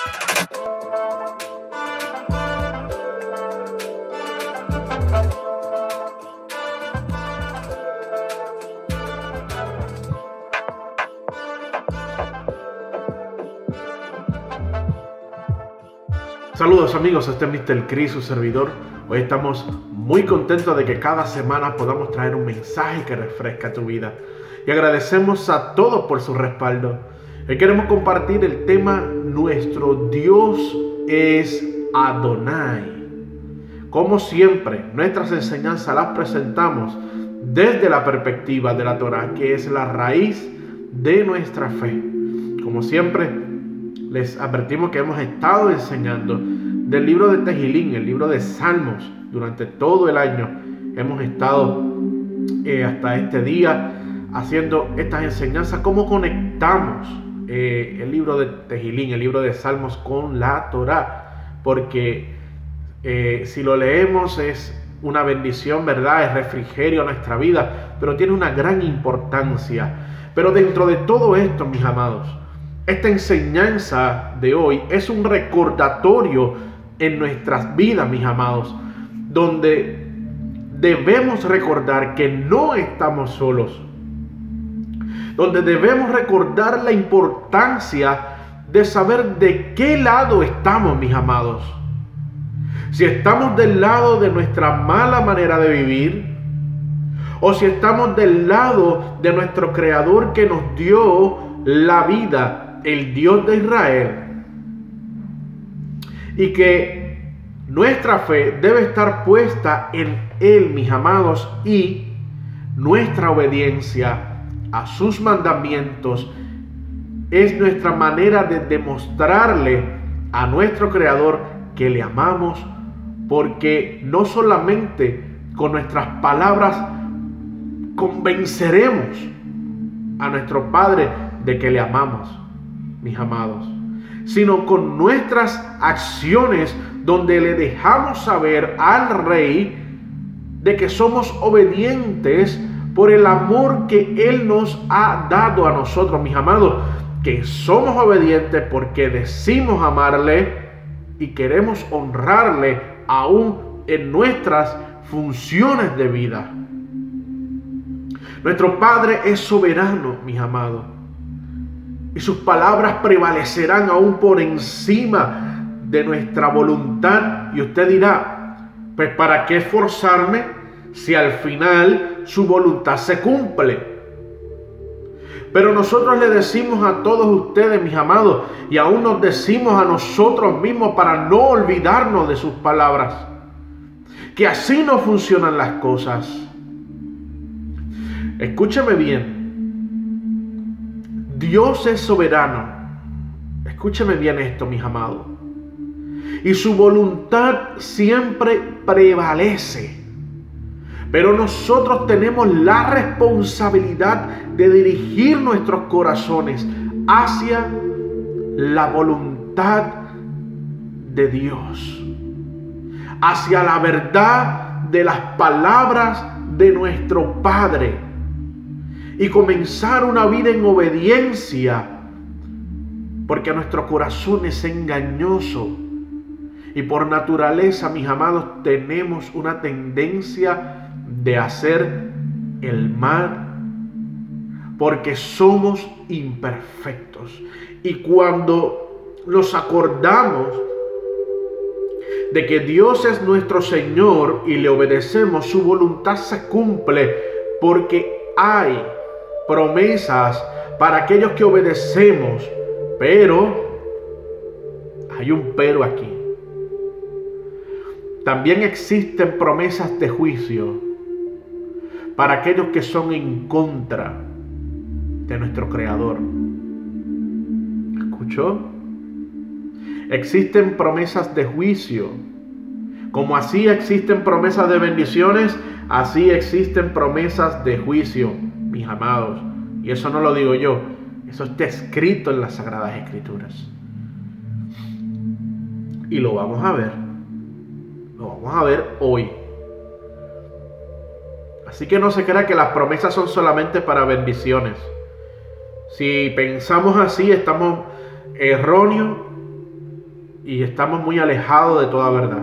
Saludos amigos, este es Mr. Chris, su servidor. Hoy estamos muy contentos de que cada semana podamos traer un mensaje que refresca tu vida. Y agradecemos a todos por su respaldo. Hoy queremos compartir el tema Nuestro Dios es Adonai. Como siempre, nuestras enseñanzas las presentamos desde la perspectiva de la Torah, que es la raíz de nuestra fe. Como siempre, les advertimos que hemos estado enseñando del libro de Tehilín, el libro de Salmos, durante todo el año. Hemos estado hasta este día haciendo estas enseñanzas, cómo conectamos el libro de Tehilín, el libro de Salmos con la Torah, porque si lo leemos es una bendición, ¿verdad? Es refrigerio a nuestra vida, pero tiene una gran importancia. Pero dentro de todo esto, mis amados, esta enseñanza de hoy es un recordatorio en nuestras vidas, mis amados, donde debemos recordar que no estamos solos, donde debemos recordar la importancia de saber de qué lado estamos, mis amados. Si estamos del lado de nuestra mala manera de vivir, o si estamos del lado de nuestro Creador que nos dio la vida, el Dios de Israel, y que nuestra fe debe estar puesta en Él, mis amados, y nuestra obediencia a sus mandamientos es nuestra manera de demostrarle a nuestro Creador que le amamos, porque no solamente con nuestras palabras convenceremos a nuestro Padre de que le amamos, mis amados, sino con nuestras acciones, donde le dejamos saber al Rey de que somos obedientes por el amor que Él nos ha dado a nosotros, mis amados, que somos obedientes porque decimos amarle y queremos honrarle aún en nuestras funciones de vida. Nuestro Padre es soberano, mis amados, y sus palabras prevalecerán aún por encima de nuestra voluntad. Y usted dirá, pues ¿para qué esforzarme si al final su voluntad se cumple? Pero nosotros le decimos a todos ustedes, mis amados, y aún nos decimos a nosotros mismos para no olvidarnos de sus palabras, que así no funcionan las cosas. Escúcheme bien. Dios es soberano. Escúcheme bien esto, mis amados. Y su voluntad siempre prevalece. Pero nosotros tenemos la responsabilidad de dirigir nuestros corazones hacia la voluntad de Dios, hacia la verdad de las palabras de nuestro Padre, y comenzar una vida en obediencia, porque nuestro corazón es engañoso y por naturaleza, mis amados, tenemos una tendencia de hacer el mal, porque somos imperfectos. Y cuando nos acordamos de que Dios es nuestro Señor y le obedecemos, su voluntad se cumple, porque hay promesas para aquellos que obedecemos. Pero hay un pero aquí. También existen promesas de juicio para aquellos que son en contra de nuestro Creador. ¿Escuchó? Existen promesas de juicio. Como así existen promesas de bendiciones, así existen promesas de juicio, mis amados. Y eso no lo digo yo, eso está escrito en las Sagradas Escrituras. Y lo vamos a ver. Lo vamos a ver hoy. Así que no se crea que las promesas son solamente para bendiciones. Si pensamos así, estamos erróneos y estamos muy alejados de toda verdad.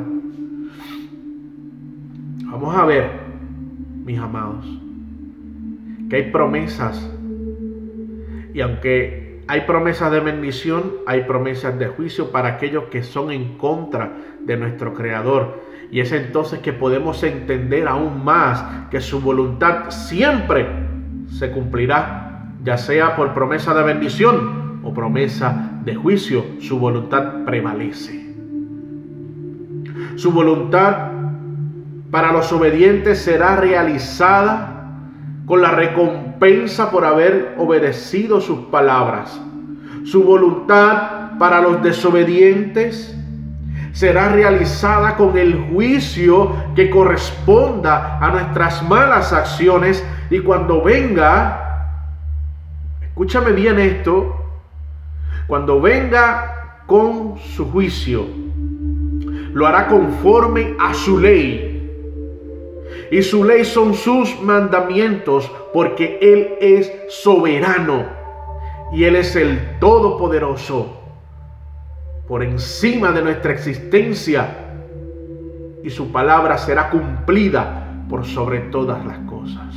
Vamos a ver, mis amados, que hay promesas, y aunque hay promesas de bendición, hay promesas de juicio para aquellos que son en contra de nuestro Creador. Y es entonces que podemos entender aún más que su voluntad siempre se cumplirá, ya sea por promesa de bendición o promesa de juicio. Su voluntad prevalece. Su voluntad para los obedientes será realizada con la recompensa por haber obedecido sus palabras. Su voluntad para los desobedientes será realizada con el juicio que corresponda a nuestras malas acciones. Y cuando venga, escúchame bien esto, cuando venga con su juicio, lo hará conforme a su ley. Y su ley son sus mandamientos, porque Él es soberano y Él es el Todopoderoso, por encima de nuestra existencia, y su palabra será cumplida por sobre todas las cosas.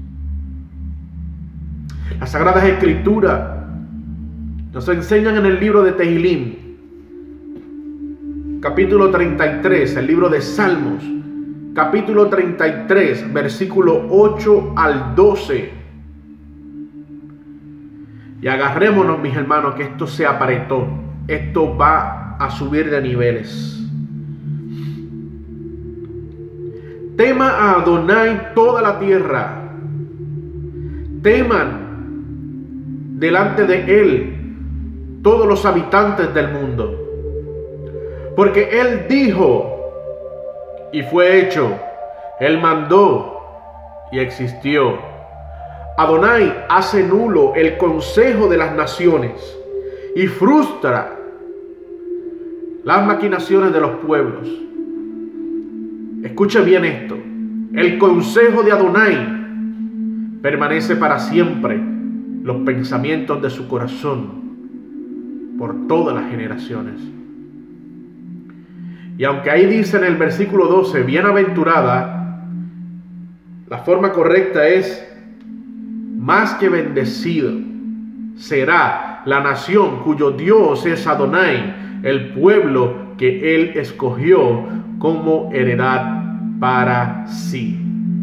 Las Sagradas Escrituras nos enseñan en el libro de Tehilim, capítulo 33, el libro de Salmos, capítulo 33, versículo 8 al 12. Y agarrémonos, mis hermanos, que esto se apretó. Esto va a subir de niveles. Tema a Adonai toda la tierra. Teman delante de Él todos los habitantes del mundo. Porque Él dijo y fue hecho. Él mandó y existió. Adonai hace nulo el consejo de las naciones y frustra las maquinaciones de los pueblos. Escuche bien esto. El consejo de Adonai permanece para siempre, los pensamientos de su corazón por todas las generaciones. Y aunque ahí dice en el versículo 12, bienaventurada, la forma correcta es más que bendecido será la nación cuyo Dios es Adonai, el pueblo que Él escogió como heredad para sí.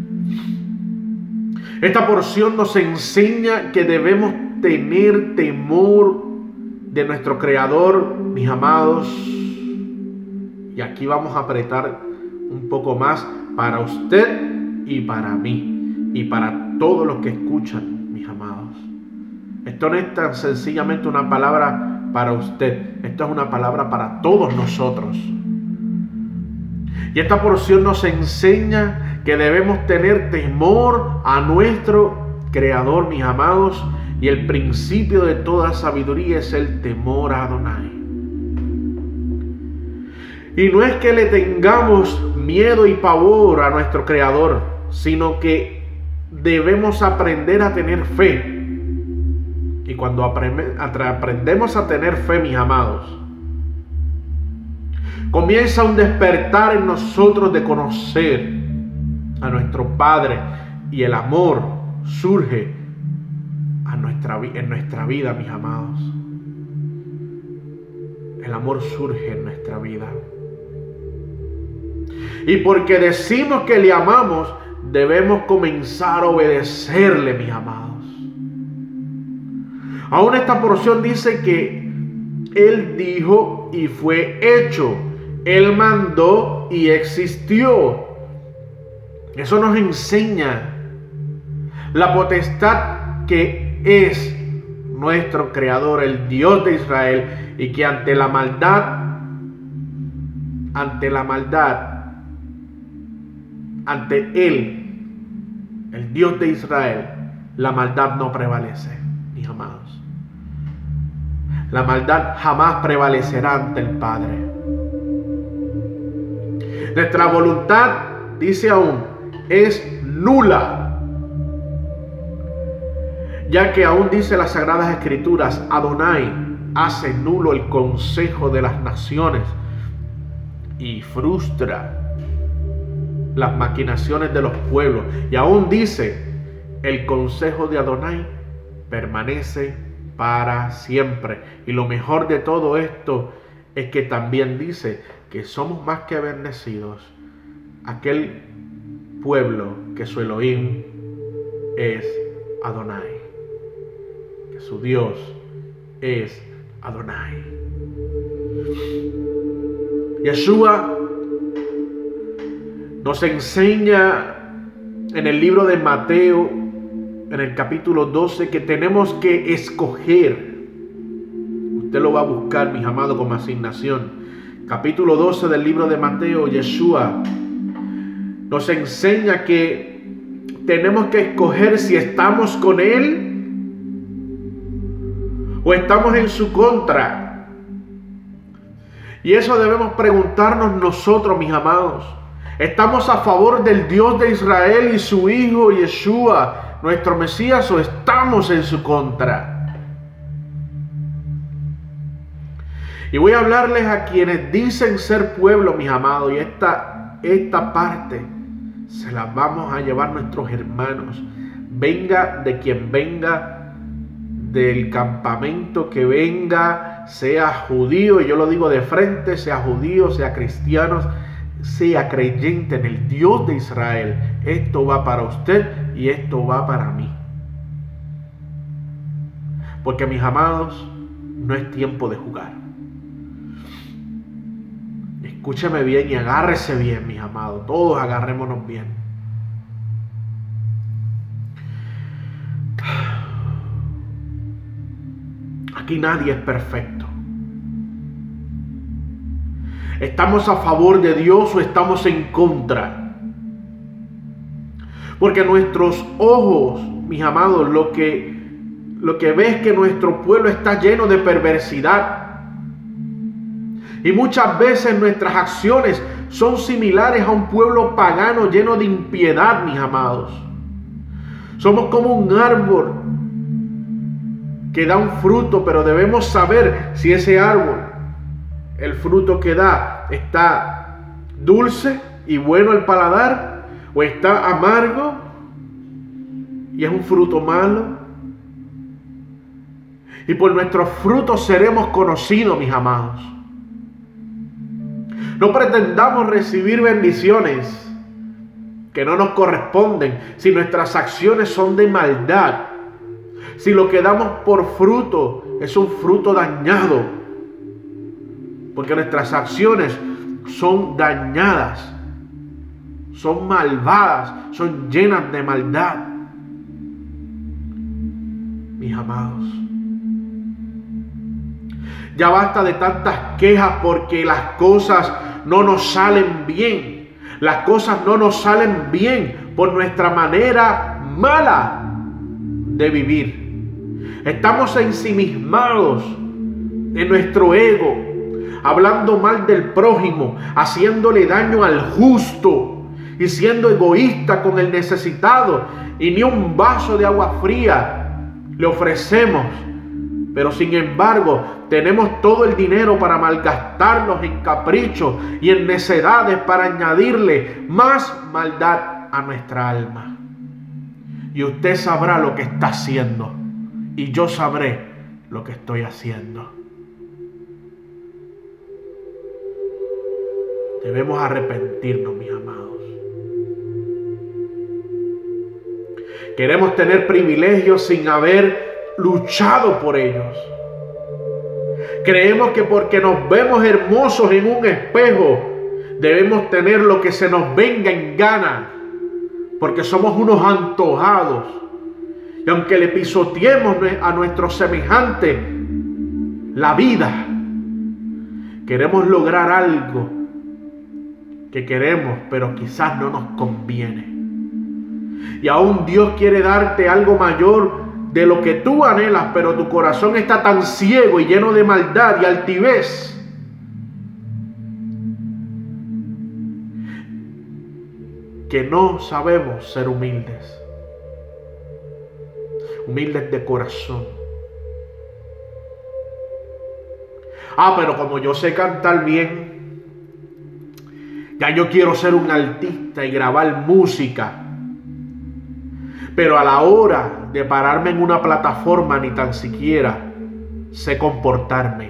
Esta porción nos enseña que debemos tener temor de nuestro Creador, mis amados. Y aquí vamos a apretar un poco más para usted y para mí y para todos los que escuchan, mis amados. Esto no es tan sencillamente una palabra para usted, esto es una palabra para todos nosotros. Y esta porción nos enseña que debemos tener temor a nuestro Creador, mis amados, y el principio de toda sabiduría es el temor a Adonai. Y no es que le tengamos miedo y pavor a nuestro Creador, sino que debemos aprender a tener fe. Y cuando aprendemos a tener fe, mis amados, comienza un despertar en nosotros de conocer a nuestro Padre, y el amor surge en nuestra vida, mis amados. El amor surge en nuestra vida. Y porque decimos que le amamos, debemos comenzar a obedecerle, mis amados. Aún esta porción dice que Él dijo y fue hecho. Él mandó y existió. Eso nos enseña la potestad que es nuestro Creador, el Dios de Israel, y que ante la maldad, ante Él, el Dios de Israel, la maldad no prevalece, mis amados. La maldad jamás prevalecerá ante el Padre. Nuestra voluntad, dice aún, es nula, ya que aún dice las Sagradas Escrituras, Adonai hace nulo el consejo de las naciones y frustra las maquinaciones de los pueblos. Y aún dice, el consejo de Adonai permanece para siempre. Y lo mejor de todo esto es que también dice que somos más que bendecidos. Aquel pueblo que su Elohim es Adonai, que su Dios es Adonai. Yeshua nos enseña en el libro de Mateo, en el capítulo 12, que tenemos que escoger. Usted lo va a buscar, mis amados, como asignación. Capítulo 12 del libro de Mateo. Yeshua nos enseña que tenemos que escoger si estamos con Él o estamos en su contra. Y eso debemos preguntarnos nosotros, mis amados. ¿Estamos a favor del Dios de Israel y su Hijo Yeshua, nuestro Mesías, o estamos en su contra? Y voy a hablarles a quienes dicen ser pueblo, mis amados, y esta parte se la vamos a llevar nuestros hermanos. Venga de quien venga, del campamento que venga, sea judío, y yo lo digo de frente, sea judío, sea cristiano, sea creyente en el Dios de Israel. Esto va para usted y esto va para mí. Porque, mis amados, no es tiempo de jugar. Escúcheme bien y agárrese bien, mis amados. Todos agarrémonos bien. Aquí nadie es perfecto. ¿Estamos a favor de Dios o estamos en contra? Porque nuestros ojos, mis amados, lo que ve es que nuestro pueblo está lleno de perversidad. Y muchas veces nuestras acciones son similares a un pueblo pagano lleno de impiedad, mis amados. Somos como un árbol que da un fruto, pero debemos saber si ese árbol, el fruto que da, está dulce y bueno al paladar, o está amargo y es un fruto malo. Y por nuestros frutos seremos conocidos, mis amados. No pretendamos recibir bendiciones que no nos corresponden si nuestras acciones son de maldad. Si lo que damos por fruto es un fruto dañado. Porque nuestras acciones son dañadas, son malvadas, son llenas de maldad. Mis amados, ya basta de tantas quejas porque las cosas no nos salen bien. Las cosas no nos salen bien por nuestra manera mala de vivir. Estamos ensimismados en nuestro ego, hablando mal del prójimo, haciéndole daño al justo y siendo egoísta con el necesitado, y ni un vaso de agua fría le ofrecemos. Pero sin embargo, tenemos todo el dinero para malgastarnos en caprichos y en necedades para añadirle más maldad a nuestra alma. Y usted sabrá lo que está haciendo, y yo sabré lo que estoy haciendo. Debemos arrepentirnos, mis amados. Queremos tener privilegios sin haber luchado por ellos. Creemos que porque nos vemos hermosos en un espejo, debemos tener lo que se nos venga en gana, porque somos unos antojados. Y aunque le pisoteemos a nuestro semejante la vida, queremos lograr algo que queremos, pero quizás no nos conviene. Y aún Dios quiere darte algo mayor de lo que tú anhelas, pero tu corazón está tan ciego y lleno de maldad y altivez que no sabemos ser humildes. Humildes de corazón. Pero como yo sé cantar bien, Ya yo quiero ser un artista y grabar música. Pero a la hora de pararme en una plataforma ni tan siquiera sé comportarme.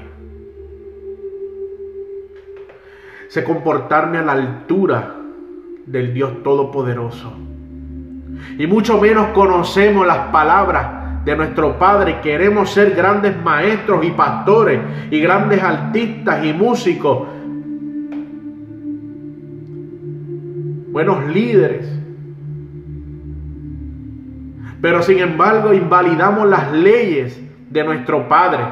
Sé comportarme a la altura del Dios Todopoderoso. Y mucho menos conocemos las palabras de nuestro Padre. Queremos ser grandes maestros y pastores y grandes artistas y músicos, buenos líderes, pero sin embargo invalidamos las leyes de nuestro Padre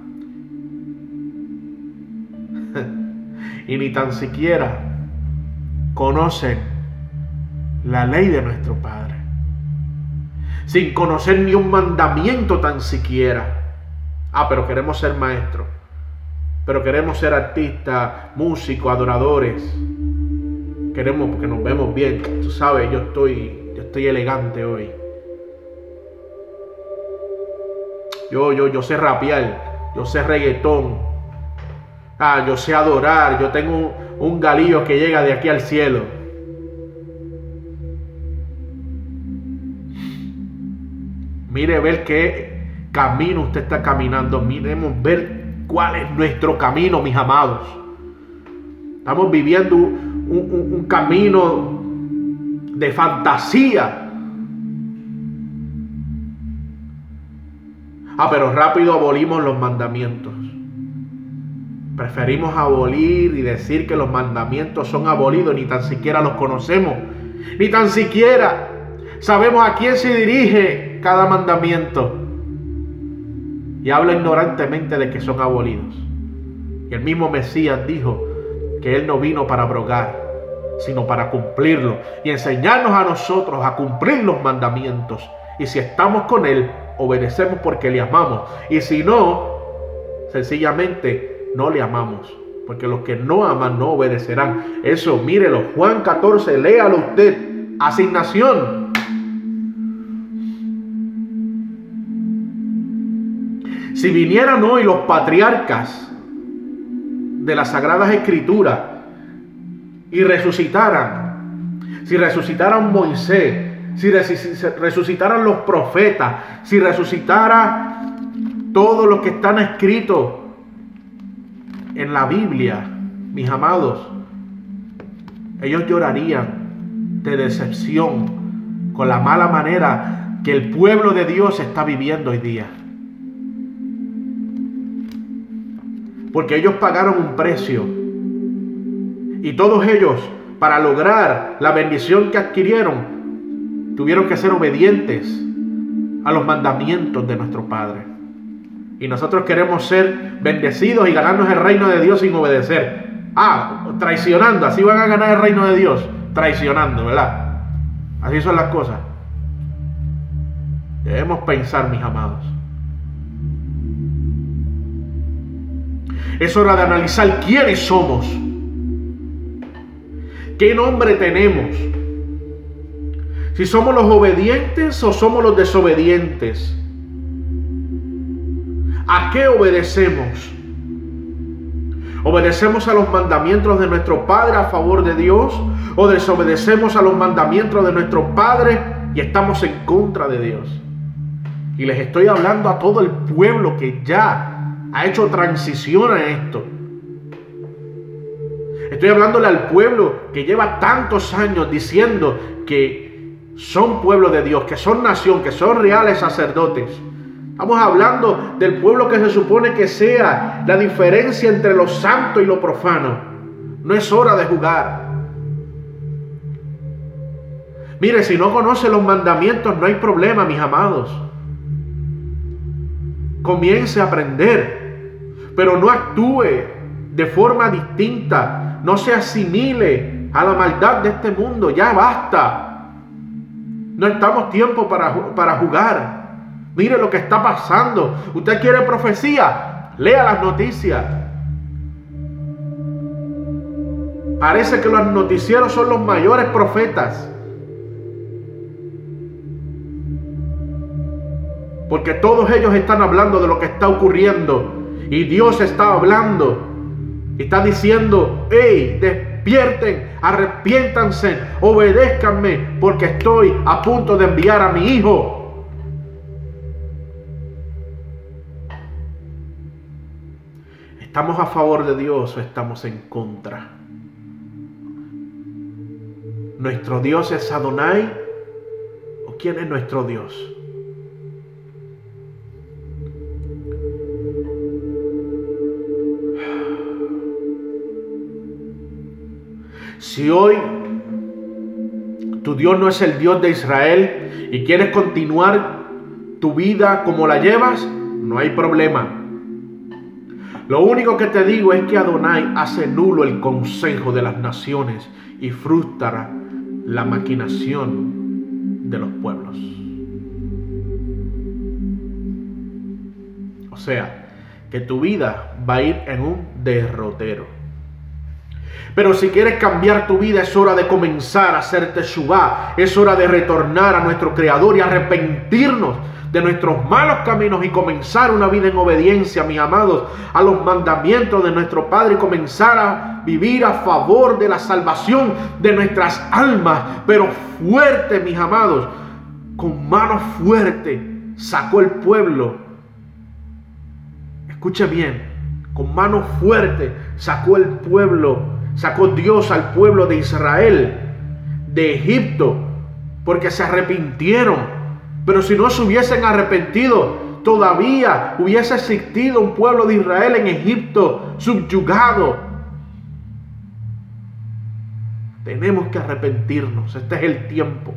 y ni tan siquiera conocen la ley de nuestro Padre, sin conocer ni un mandamiento tan siquiera. Pero queremos ser maestros, pero queremos ser artistas, músicos, adoradores. Queremos porque nos vemos bien. Tú sabes, yo estoy elegante hoy. Yo sé rapear, yo sé reggaetón. Yo sé adorar, yo tengo un galillo que llega de aquí al cielo. Mire, ver qué camino usted está caminando. Miremos ver cuál es nuestro camino, mis amados. Estamos viviendo un camino de fantasía. Pero rápido abolimos los mandamientos. Preferimos abolir y decir que los mandamientos son abolidos. Ni tan siquiera los conocemos. Ni tan siquiera sabemos a quién se dirige cada mandamiento. Y habla ignorantemente de que son abolidos. Y el mismo Mesías dijo que Él no vino para abrogar, sino para cumplirlo. Y enseñarnos a nosotros a cumplir los mandamientos. Y si estamos con Él, obedecemos porque le amamos. Y si no, sencillamente no le amamos. Porque los que no aman no obedecerán. Eso, mírelo, Juan 14, léalo usted. Asignación. Si vinieran hoy los patriarcas de las Sagradas Escrituras y resucitaran, si resucitaran Moisés, si resucitaran los profetas, si resucitara todo lo que están escritos en la Biblia, mis amados, ellos llorarían de decepción con la mala manera que el pueblo de Dios está viviendo hoy día. Porque ellos pagaron un precio. Y todos ellos, para lograr la bendición que adquirieron, tuvieron que ser obedientes a los mandamientos de nuestro Padre. Y nosotros queremos ser bendecidos y ganarnos el reino de Dios sin obedecer. Traicionando. Así van a ganar el reino de Dios. Traicionando, ¿verdad? Así son las cosas. Debemos pensar, mis amados. Es hora de analizar quiénes somos. ¿Qué nombre tenemos? Si somos los obedientes o somos los desobedientes. ¿A qué obedecemos? ¿Obedecemos a los mandamientos de nuestro Padre a favor de Dios? ¿O desobedecemos a los mandamientos de nuestro Padre y estamos en contra de Dios? Y les estoy hablando a todo el pueblo que ya ha hecho transición a esto. Estoy hablándole al pueblo que lleva tantos años diciendo que son pueblo de Dios, que son nación, que son reales sacerdotes. Estamos hablando del pueblo que se supone que sea la diferencia entre lo santo y lo profano. No es hora de jugar. Mire, si no conoce los mandamientos no hay problema, mis amados. Comience a aprender, pero no actúe de forma distinta. No se asimile a la maldad de este mundo. Ya basta. No estamos tiempo para jugar. Mire lo que está pasando. ¿Usted quiere profecía? Lea las noticias. Parece que los noticieros son los mayores profetas. Porque todos ellos están hablando de lo que está ocurriendo. Y Dios está hablando. Está diciendo, hey, despierten, arrepiéntanse, obedézcanme, porque estoy a punto de enviar a mi Hijo. ¿Estamos a favor de Dios o estamos en contra? ¿Nuestro Dios es Adonai o quién es nuestro Dios? Si hoy tu Dios no es el Dios de Israel y quieres continuar tu vida como la llevas, no hay problema. Lo único que te digo es que Adonai hace nulo el consejo de las naciones y frustra la maquinación de los pueblos. O sea, que tu vida va a ir en un derrotero. Pero si quieres cambiar tu vida, es hora de comenzar a hacer teshuvá. Es hora de retornar a nuestro Creador y arrepentirnos de nuestros malos caminos y comenzar una vida en obediencia, mis amados, a los mandamientos de nuestro Padre y comenzar a vivir a favor de la salvación de nuestras almas. Pero fuerte, mis amados, con mano fuerte sacó el pueblo. Escuche bien, con mano fuerte sacó el pueblo. Sacó Dios al pueblo de Israel de Egipto porque se arrepintieron. Pero si no se hubiesen arrepentido, todavía hubiese existido un pueblo de Israel en Egipto subyugado. Tenemos que arrepentirnos. Este es el tiempo.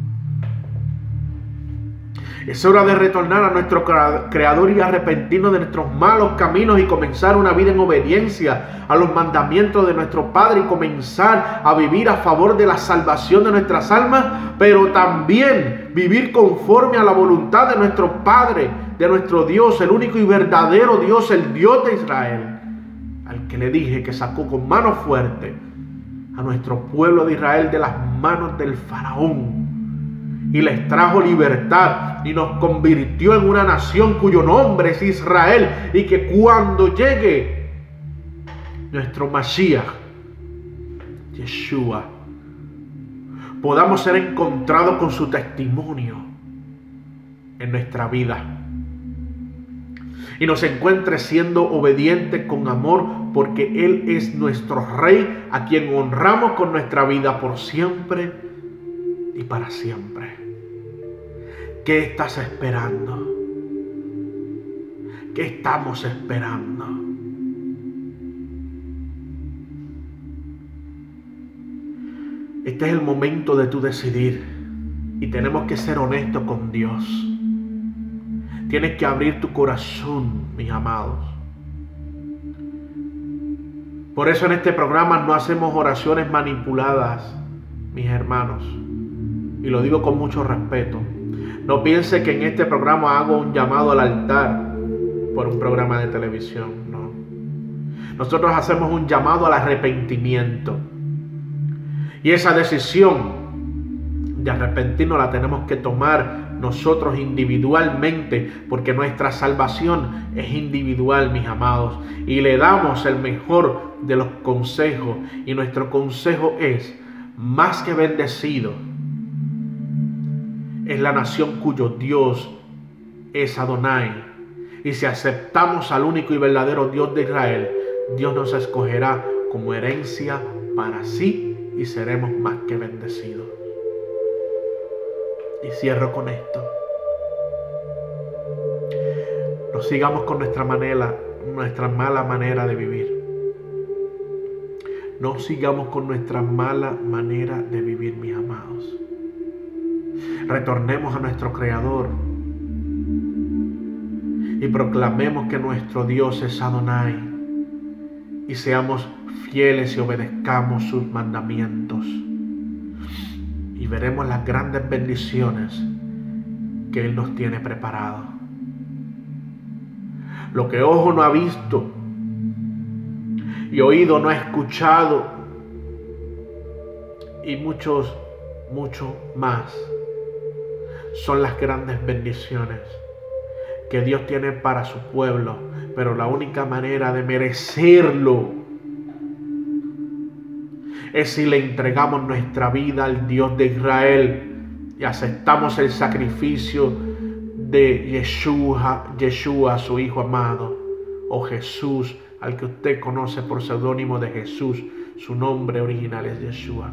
Es hora de retornar a nuestro Creador y arrepentirnos de nuestros malos caminos y comenzar una vida en obediencia a los mandamientos de nuestro Padre y comenzar a vivir a favor de la salvación de nuestras almas, pero también vivir conforme a la voluntad de nuestro Padre, de nuestro Dios, el único y verdadero Dios, el Dios de Israel, al que le dije que sacó con mano fuerte a nuestro pueblo de Israel de las manos del faraón. Y les trajo libertad y nos convirtió en una nación cuyo nombre es Israel. Y que cuando llegue nuestro Mashiach, Yeshua, podamos ser encontrados con su testimonio en nuestra vida. Y nos encuentre siendo obedientes con amor, porque Él es nuestro Rey, a quien honramos con nuestra vida por siempre y para siempre. ¿Qué estás esperando? ¿Qué estamos esperando? Este es el momento de tú decidir y tenemos que ser honestos con Dios. Tienes que abrir tu corazón, mis amados. Por eso en este programa no hacemos oraciones manipuladas, mis hermanos. Y lo digo con mucho respeto. No piense que en este programa hago un llamado al altar por un programa de televisión. No. Nosotros hacemos un llamado al arrepentimiento. Y esa decisión de arrepentirnos la tenemos que tomar nosotros individualmente, porque nuestra salvación es individual, mis amados. Y le damos el mejor de los consejos. Y nuestro consejo es: más que bendecido es la nación cuyo Dios es Adonai. Y si aceptamos al único y verdadero Dios de Israel, Dios nos escogerá como herencia para sí y seremos más que bendecidos. Y cierro con esto. No sigamos con nuestra mala manera de vivir. No sigamos con nuestra mala manera de vivir, mis amados. Retornemos a nuestro Creador y proclamemos que nuestro Dios es Adonai y seamos fieles y obedezcamos sus mandamientos, y veremos las grandes bendiciones que Él nos tiene preparado. Lo que ojo no ha visto y oído no ha escuchado, y mucho más, son las grandes bendiciones que Dios tiene para su pueblo. Pero la única manera de merecerlo es si le entregamos nuestra vida al Dios de Israel y aceptamos el sacrificio de Yeshua, su Hijo amado, o Jesús, al que usted conoce por seudónimo de Jesús. Su nombre original es Yeshua,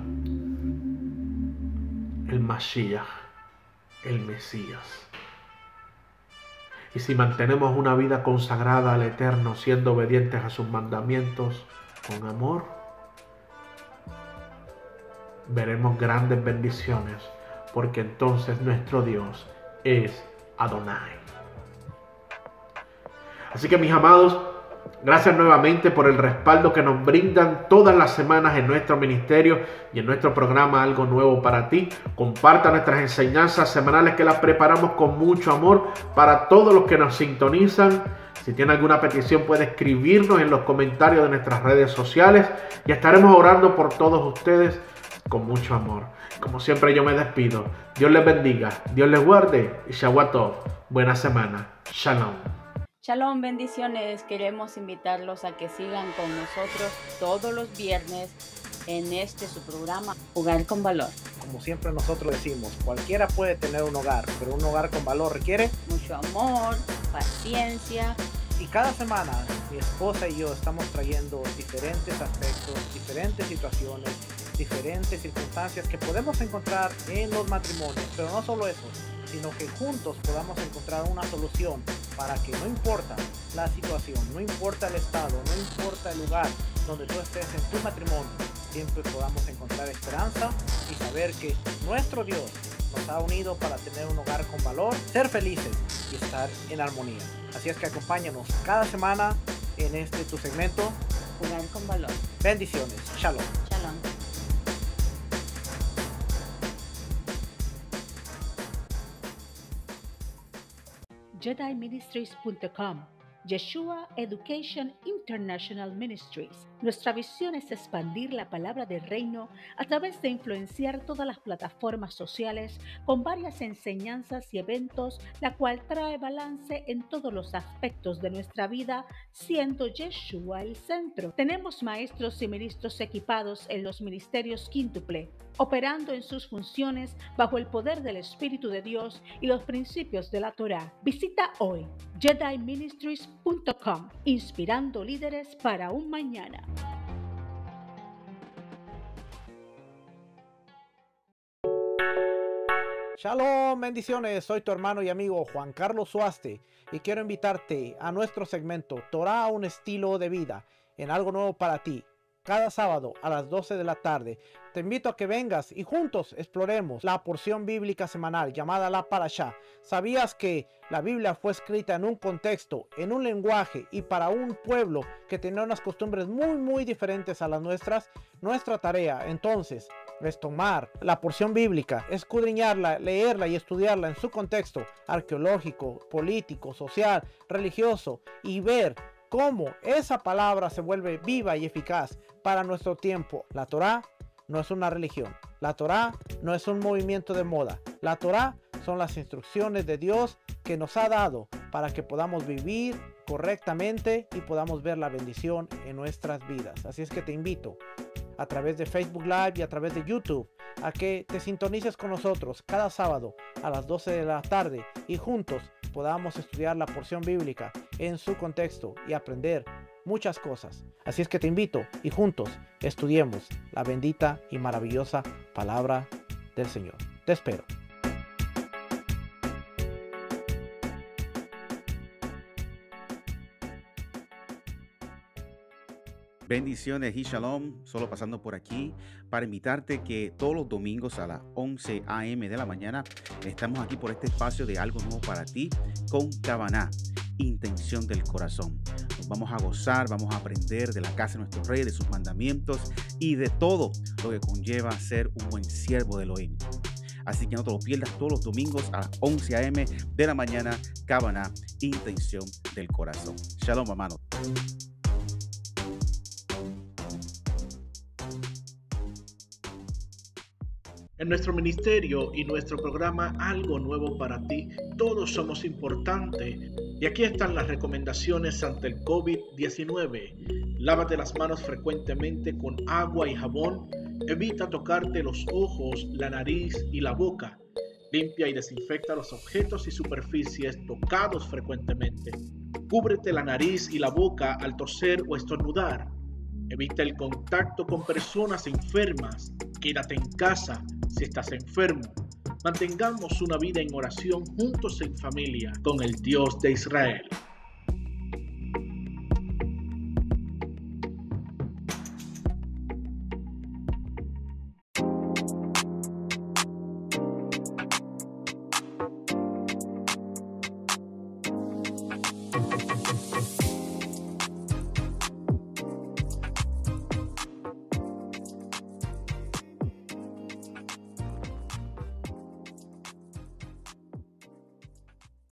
el Mashiach, el Mesías. Y si mantenemos una vida consagrada al Eterno, siendo obedientes a sus mandamientos con amor, veremos grandes bendiciones, porque entonces nuestro Dios es Adonai. Así que, mis amados, gracias nuevamente por el respaldo que nos brindan todas las semanas en nuestro ministerio y en nuestro programa Algo Nuevo para Ti. Comparta nuestras enseñanzas semanales, que las preparamos con mucho amor para todos los que nos sintonizan. Si tiene alguna petición, puede escribirnos en los comentarios de nuestras redes sociales y estaremos orando por todos ustedes con mucho amor. Como siempre, yo me despido. Dios les bendiga, Dios les guarde y Shabbat Tov. Buena semana. Shalom. Shalom, bendiciones. Queremos invitarlos a que sigan con nosotros todos los viernes en su programa Hogar con Valor. Como siempre nosotros decimos, cualquiera puede tener un hogar, pero un hogar con valor requiere mucho amor, paciencia. Y cada semana mi esposa y yo estamos trayendo diferentes aspectos, diferentes situaciones, diferentes circunstancias que podemos encontrar en los matrimonios, pero no solo eso, sino que juntos podamos encontrar una solución para que no importa la situación, no importa el estado, no importa el lugar donde tú estés en tu matrimonio, siempre podamos encontrar esperanza y saber que nuestro Dios nos ha unido para tener un hogar con valor, ser felices y estar en armonía. Así es que acompáñanos cada semana en tu segmento Hogar con Valor. Bendiciones. Shalom. Shalom. JediMinistries.com, Yeshua Education International Ministries. Nuestra visión es expandir la palabra del reino a través de influenciar todas las plataformas sociales con varias enseñanzas y eventos, la cual trae balance en todos los aspectos de nuestra vida, siendo Yeshua el centro. Tenemos maestros y ministros equipados en los ministerios quíntuple, operando en sus funciones bajo el poder del Espíritu de Dios y los principios de la Torá. Visita hoy JediMinistries.com, inspirando líderes para un mañana. Shalom, bendiciones. Soy tu hermano y amigo Juan Carlos Suaste y quiero invitarte a nuestro segmento Torá, un estilo de vida, en Algo Nuevo para Ti. Cada sábado a las 12 de la tarde te invito a que vengas y juntos exploremos la porción bíblica semanal llamada la Parashá. ¿Sabías que la Biblia fue escrita en un contexto, en un lenguaje y para un pueblo que tenía unas costumbres muy diferentes a las nuestras? Nuestra tarea entonces es tomar la porción bíblica, escudriñarla, leerla y estudiarla en su contexto arqueológico, político, social, religioso y ver cómo esa palabra se vuelve viva y eficaz para nuestro tiempo. La Torá no es una religión. La Torá no es un movimiento de moda. La Torá son las instrucciones de Dios que nos ha dado para que podamos vivir correctamente y podamos ver la bendición en nuestras vidas. Así es que te invito a través de Facebook Live y a través de YouTube a que te sintonices con nosotros cada sábado a las 12 de la tarde y juntos podamos estudiar la porción bíblica en su contexto y aprender muchas cosas. Así es que te invito y juntos estudiemos la bendita y maravillosa palabra del Señor. Te espero. Bendiciones y shalom, solo pasando por aquí para invitarte que todos los domingos a las 11 a.m. de la mañana estamos aquí por este espacio de Algo Nuevo para Ti con Kavaná, intención del corazón. Nos vamos a gozar, vamos a aprender de la casa de nuestro rey, de sus mandamientos y de todo lo que conlleva ser un buen siervo de Elohim. Así que no te lo pierdas todos los domingos a las 11 a.m. de la mañana, Kavaná, intención del corazón. Shalom, hermano. En nuestro ministerio y nuestro programa Algo Nuevo para Ti, todos somos importantes. Y aquí están las recomendaciones ante el COVID-19. Lávate las manos frecuentemente con agua y jabón Evita tocarte los ojos, la nariz y la boca. Limpia y desinfecta los objetos y superficies tocados frecuentemente. Cúbrete la nariz y la boca al toser o estornudar. Evita el contacto con personas enfermas. Quédate en casa si estás enfermo. Mantengamos una vida en oración juntos en familia con el Dios de Israel.